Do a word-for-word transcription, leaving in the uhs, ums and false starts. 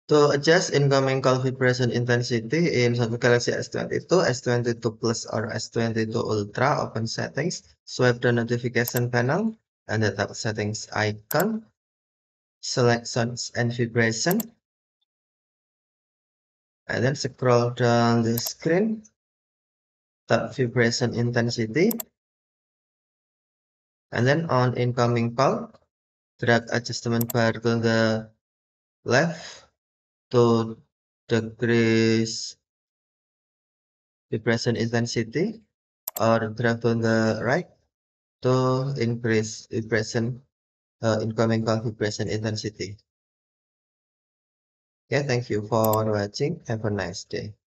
To adjust incoming call vibration intensity in Samsung Galaxy S twenty-two, S twenty-two Plus, or S twenty-two Ultra, open settings, swipe the notification panel, and the top settings icon, select sounds and vibration, and then scroll down the screen, tap vibration intensity, and then on incoming call, drag adjustment bar to the left to decrease vibration intensity, or drag to the right to increase vibration, uh, incoming call vibration intensity. Okay, thank you for watching. Have a nice day.